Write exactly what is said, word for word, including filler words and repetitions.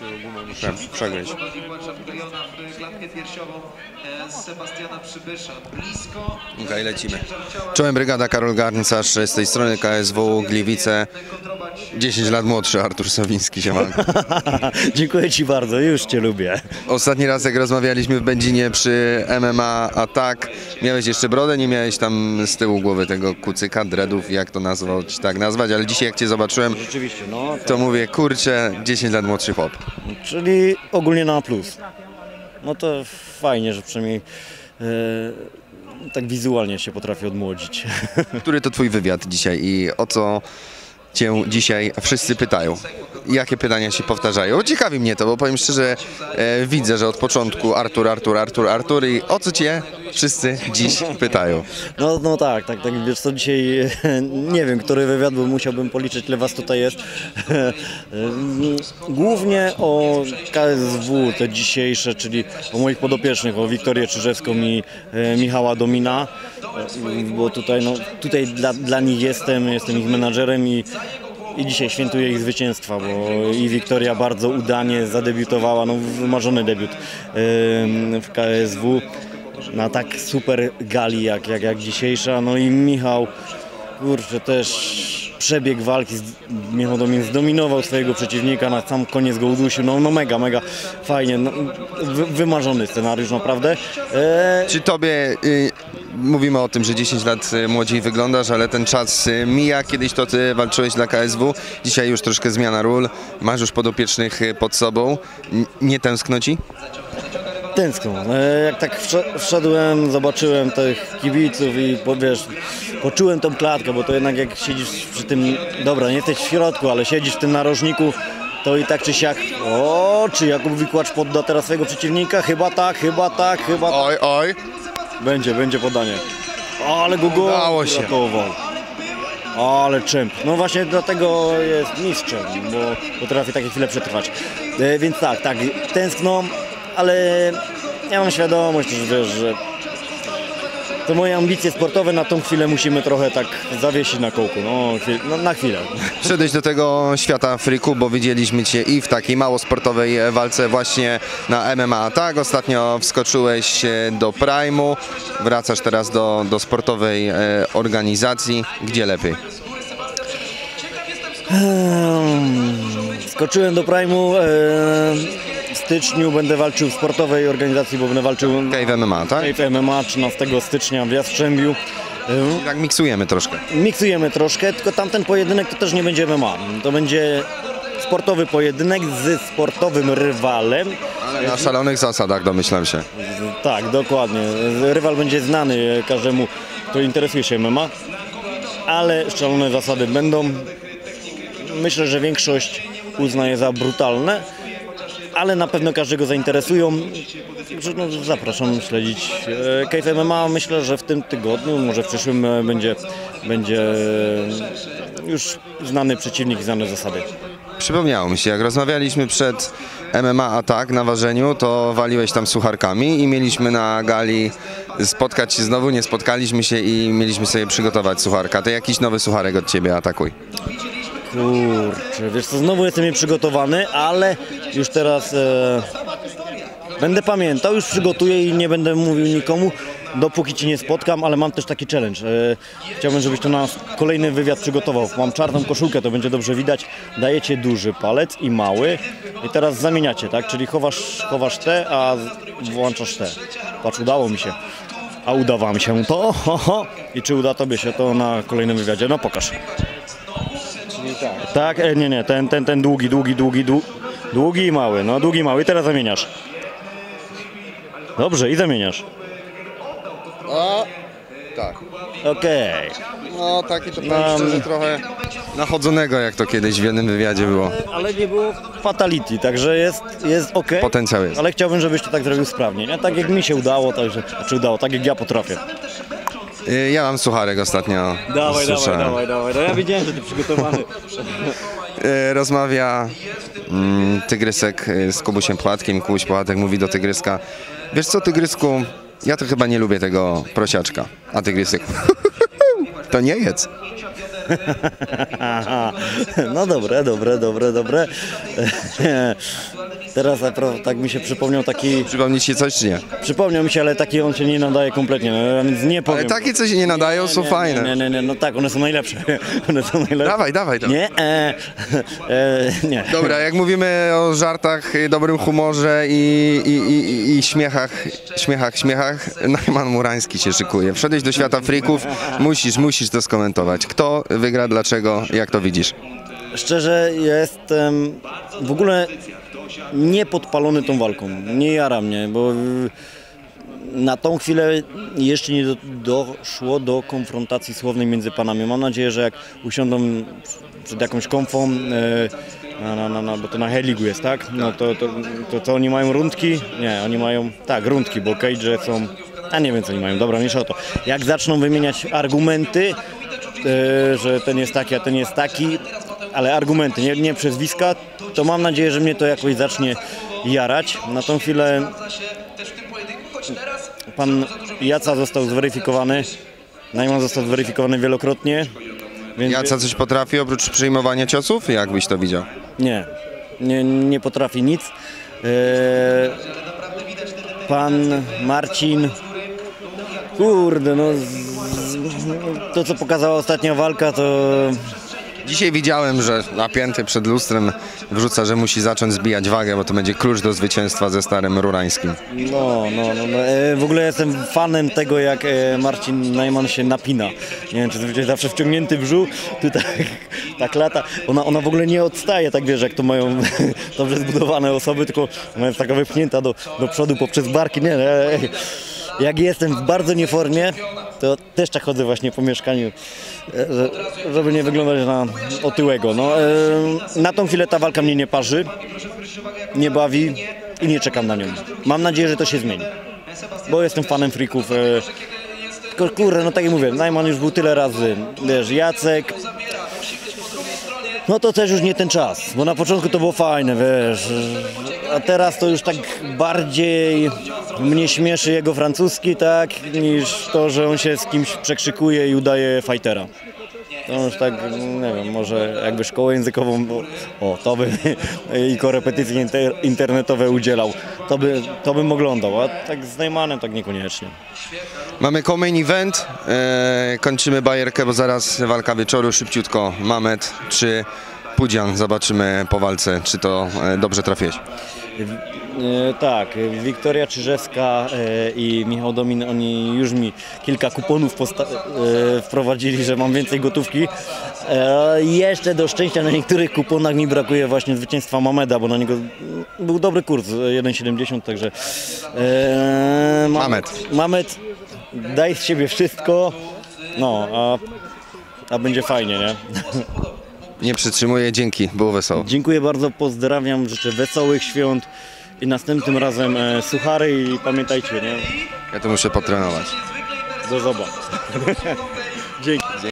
Muszę przegryźć. Okej, okay, lecimy. Czołem brygada, Karol Garncarz, z tej strony K S W Gliwice. dziesięć lat młodszy Artur Sowiński, siemanko. Dziękuję Ci bardzo, już Cię lubię. Ostatni raz jak rozmawialiśmy w Będzinie przy M M A Attack, miałeś jeszcze brodę, nie miałeś tam z tyłu głowy tego kucyka, dreadów, jak to nazwać, tak nazwać, ale dzisiaj jak Cię zobaczyłem, Rzeczywiście, no, to mówię, kurczę, dziesięć lat młodszy chłop. Czyli ogólnie na plus. No to fajnie, że przynajmniej e, tak wizualnie się potrafię odmłodzić. Który to Twój wywiad dzisiaj i o co Cię dzisiaj wszyscy pytają? Jakie pytania się powtarzają? Ciekawi mnie to, bo powiem szczerze, e, widzę, że od początku Artur, Artur, Artur, Artur i o co Cię wszyscy dziś pytają? No, no tak, tak, tak, wiesz co, dzisiaj nie wiem, który wywiad, bo musiałbym policzyć, ile was tutaj jest. Głównie o K S W, te dzisiejsze, czyli o moich podopiecznych, o Wiktorię Czyżewską i e, Michała Domina, bo tutaj, no, tutaj dla, dla nich jestem, jestem ich menadżerem i I dzisiaj świętuję ich zwycięstwa, bo i Wiktoria bardzo udanie zadebiutowała, no wymarzony debiut w K S W na tak super gali jak, jak, jak dzisiejsza. No i Michał, kurczę, też przebieg walki, Michał Domin zdominował swojego przeciwnika, na sam koniec go udusił, no, no mega, mega fajnie, no, wy, wymarzony scenariusz naprawdę. E... Czy Tobie... Y Mówimy o tym, że dziesięć lat młodziej wyglądasz, ale ten czas mija. Kiedyś to Ty walczyłeś dla K S W, dzisiaj już troszkę zmiana ról, masz już podopiecznych pod sobą. Nie tęskno Ci? Tęskno. Jak tak wszedłem, zobaczyłem tych kibiców i wiesz, poczułem tą klatkę, bo to jednak jak siedzisz przy tym, dobra, nie jesteś w środku, ale siedzisz w tym narożniku, to i tak czy siak, o, czy Jakub Wikłacz podda teraz swojego przeciwnika? Chyba tak, chyba tak, chyba tak. Oj, oj. Będzie, będzie podanie. Ale go go udało się. Ale czemp. No właśnie dlatego jest mistrzem, bo potrafi takie chwile przetrwać. E, więc tak, tak, tęskno, ale ja mam świadomość, że wiesz, że to moje ambicje sportowe na tą chwilę musimy trochę tak zawiesić na kołku, no, no na chwilę. Wszedłeś do tego świata friku, bo widzieliśmy Cię i w takiej mało sportowej walce właśnie na M M A Attack. Ostatnio wskoczyłeś do Prime'u, wracasz teraz do, do sportowej e, organizacji. Gdzie lepiej? Hmm, skoczyłem do Prime'u. E W styczniu będę walczył w sportowej organizacji, bo będę walczył Cave M M A, tak? Cave M M A trzynastego stycznia w Jastrzębiu. I tak miksujemy troszkę. Miksujemy troszkę, tylko tamten pojedynek to też nie będzie M M A. To będzie sportowy pojedynek ze sportowym rywalem. Ale na szalonych zasadach, domyślam się. Tak, dokładnie. Rywal będzie znany każdemu, kto interesuje się M M A, ale szalone zasady będą. Myślę, że większość uzna je za brutalne, ale na pewno każdego zainteresują. No, zapraszam śledzić Cave M M A. Myślę, że w tym tygodniu, może w przyszłym będzie, będzie już znany przeciwnik i znane zasady. Przypomniało mi się, jak rozmawialiśmy przed M M A Attack na ważeniu, to waliłeś tam sucharkami i mieliśmy na gali spotkać się znowu, nie spotkaliśmy się i mieliśmy sobie przygotować sucharka. To jakiś nowy sucharek od Ciebie, atakuj. Kurczę, wiesz co, znowu jestem nieprzygotowany, ale już teraz e, będę pamiętał, już przygotuję i nie będę mówił nikomu, dopóki Cię nie spotkam, ale mam też taki challenge. E, chciałbym, żebyś to na kolejny wywiad przygotował. Mam czarną koszulkę, to będzie dobrze widać. Dajecie duży palec i mały i teraz zamieniacie, tak? Czyli chowasz, chowasz te, a włączasz te. Patrz, udało mi się. A uda Wam się to? Ho, ho. I czy uda Tobie się to na kolejnym wywiadzie? No pokaż. Tak, tak, nie, nie, ten, ten, ten długi, długi, długi, długi, długi i mały, no długi, mały i teraz zamieniasz. Dobrze, i zamieniasz. O, tak. Okej. No taki to powiem szczerze trochę nachodzonego, jak to kiedyś w jednym wywiadzie było. Ale nie było fatality, także jest, jest okej. Potencjał jest. Ale chciałbym, żebyś to tak zrobił sprawnie, nie? Tak jak mi się udało, także, czy udało, tak jak ja potrafię. Ja mam sucharek ostatnio. Dawaj, słyszałem. dawaj, dawaj, dawaj. Ja wiedziałem, że ty przygotowany. Rozmawia mm, Tygrysek z Kubusiem Płatkiem. Kubuś Płatek mówi do Tygryska: wiesz co, Tygrysku, ja to chyba nie lubię tego prosiaczka. A Tygrysek: to nie jedz. No dobre, dobre, dobre, dobre. teraz napra- tak mi się przypomniał taki, Przypomni ci coś, czy nie? przypomniał mi się, ale taki on się nie nadaje kompletnie, no, więc nie powiem. Ale takie, co się nie nadają, są nie, fajne. Nie, nie, nie, no tak, one są najlepsze. One są najlepsze. Dawaj, dawaj, dawaj. Nie, e, e, nie. Dobra, jak mówimy o żartach, dobrym humorze i, i, i, i śmiechach, śmiechach, śmiechach, Najman Murański się szykuje. Wszedłeś do świata freaków, musisz, musisz to skomentować. Kto wygra, dlaczego, jak to widzisz? Szczerze jestem w ogóle nie podpalony tą walką. Nie jara mnie, bo y, na tą chwilę jeszcze nie do, doszło do konfrontacji słownej między panami. Mam nadzieję, że jak usiądą przed jakąś konfą, y, na, na, na, na, bo to na Heligu jest, tak? No to, to, to, to oni mają rundki? Nie, oni mają, tak, rundki, bo cage są, a nie wiem co oni mają, dobra, mniejsza o to. Jak zaczną wymieniać argumenty, y, że ten jest taki, a ten jest taki, ale argumenty, nie, nie przezwiska, to mam nadzieję, że mnie to jakoś zacznie jarać. Na tą chwilę pan Jaca został zweryfikowany, Najman został zweryfikowany wielokrotnie, więc Jaca coś potrafi oprócz przyjmowania ciosów? Jak byś to widział? nie, nie, nie potrafi nic. Eee, pan Marcin, kurde, no z, to co pokazała ostatnia walka, to Dzisiaj widziałem, że napięty przed lustrem wrzuca, że musi zacząć zbijać wagę, bo to będzie klucz do zwycięstwa ze starym Rurańskim. No, no, no, no. E, w ogóle jestem fanem tego, jak e, Marcin Najman się napina. Nie wiem, czy to widzicie, zawsze wciągnięty w brzuch, tutaj ta klata, ona, ona w ogóle nie odstaje, tak wiesz, jak to mają dobrze zbudowane osoby, tylko ona jest taka wypchnięta do, do przodu poprzez barki. Nie, nie. Jak jestem w bardzo nieformie, to też tak chodzę właśnie po mieszkaniu, e, żeby nie wyglądać na otyłego. No, e, na tą chwilę ta walka mnie nie parzy, nie bawi i nie czekam na nią. Mam nadzieję, że to się zmieni, bo jestem fanem freaków. E, tylko kurde, no tak jak mówię, Najman już był tyle razy, wiesz, Jacek, no to też już nie ten czas, bo na początku to było fajne, wiesz, a teraz to już tak bardziej mnie śmieszy jego francuski, tak, niż to, że on się z kimś przekrzykuje i udaje fightera. To już tak, nie wiem, może jakby szkołę językową, bo, o, to by i korepetycje inter, internetowe udzielał, to, by, to bym oglądał, a tak z Najmanem tak niekoniecznie. Mamy co-main event, e, kończymy bajerkę, bo zaraz walka wieczoru, szybciutko. Mamet czy Pudzian, zobaczymy po walce, czy to e, dobrze trafiłeś. E, tak, Wiktoria Czyżewska e, i Michał Domin, oni już mi kilka kuponów posta- e, wprowadzili, że mam więcej gotówki. E, jeszcze do szczęścia na niektórych kuponach mi brakuje właśnie zwycięstwa Mameda, bo na niego był dobry kurs, jeden siedemdziesiąt, także e, Ma- Mamed. Mamed, daj z siebie wszystko, no, a, a będzie fajnie, nie? Nie przytrzymuję, dzięki, było wesoło. Dziękuję bardzo, pozdrawiam, życzę wesołych świąt i następnym razem e, suchary i pamiętajcie, nie? Ja to muszę potrenować. Do zobaczenia. Dzięki.